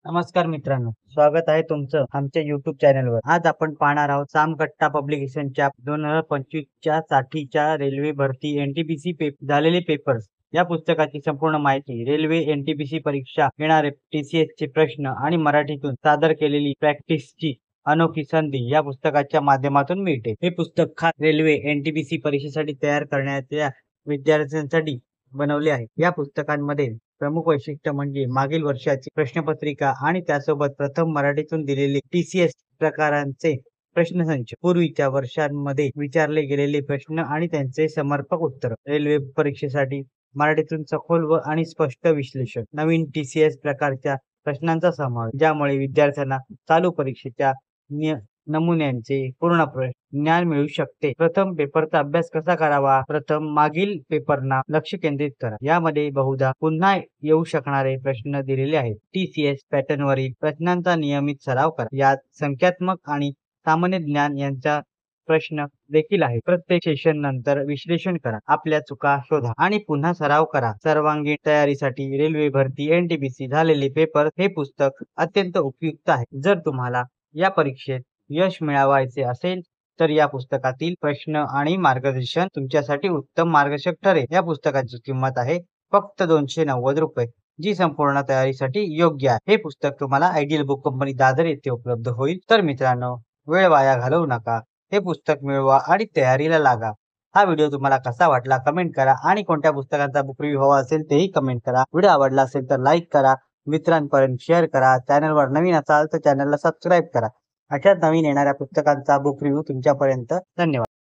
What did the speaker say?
नमस्कार मित्रांनो, स्वागत आहे तुमचं आमच्या YouTube चॅनलवर। आज आपण पाहणार आहोत सामकट्टा पब्लिकेशनच्या 2025च्या साठीच्या रेल्वे भरती NTPC झालेले पेपर्स या पुस्तकाची संपूर्ण माहिती, रेल्वे NTPC परीक्षा घेणारे TCS चे प्रश्न आणि मराठीतून सादर केलेली प्रॅक्टिसची अनोखी संधी या पुस्तकाच्या माध्यमातून मिळते। हे पुस्तक खास रेल्वे NTPC परीक्षेसाठी तयार करण्याच्या विद्यार्थ्यांसाठी बनवले आहे। या पुस्तकांमध्ये प्रमुख वैशिष्ट्य म्हणजे मागील वर्षाची प्रश्नपत्रिका आणि त्यासोबत प्रथम मराठीतून दिलेले TCS प्रकारांचे प्रश्नसंच, पूर्वीच्या वर्षांमध्ये विचारले गेलेले प्रश्न आणि त्यांचे समर्पक उत्तर, रेल्वे परीक्षेसाठी मराठीतून सखोल व आणि स्पष्ट विश्लेषण, नवीन TCS प्रकारच्या प्रश्नांचा समावेश, ज्यामुळे विद्यार्थ्यांना चालू परीक्षेच्या नमुन्यांचे पूर्ण ज्ञान मिळू शकते। प्रथम पेपरचा अभ्यास कसा करावा? प्रथम मागील पेपरना लक्ष केंद्रित करा। यामध्ये बहुधा पुन्हा येऊ शकणारे प्रश्न दिलेले आहेत। TCS पॅटर्न वरील प्रश्नांचा नियमित सराव करा। यात संख्यात्मक आणि सामान्य ज्ञान यांचा प्रश्न देखील आहे। प्रत्येक सेशन नंतर विश्लेषण करा, आपल्या चुका शोधा आणि पुन्हा सराव करा। सर्वांगीण तयारीसाठी रेल्वे भरती NTPC झालेले पेपर हे पुस्तक अत्यंत उपयुक्त आहे। जर तुम्हाला या परीक्षेत यश मिळवायचे असेल तर या पुस्तकातील प्रश्न आणि मार्गदर्शन तुमच्यासाठी उत्तम मार्गदर्शक ठरेल। या पुस्तकाची किंमत आहे फक्त 290 रुपये, जी संपूर्ण तयारीसाठी योग्य आहे। हे पुस्तक तुम्हाला आयडियल बुक कंपनी दादर येथे उपलब्ध होईल। तर मित्रांनो, वेळ वाया घालवू नका, हे पुस्तक मिळवा आणि तयारीला लागा। हा व्हिडिओ तुम्हाला कसा वाटला कमेंट करा आणि कोणत्या पुस्तकांचा बुक रिव्ह्यू हवा असेल तेही कमेंट करा। व्हिडिओ आवडला असेल तर लाईक करा, मित्रांपर्यंत शेअर करा। चॅनलवर नवीन असाल तर चॅनलला सबस्क्राईब करा। अशाच नवीन येणाऱ्या पुस्तकांचा बुक रिव्ह्यू तुमच्यापर्यंत। धन्यवाद।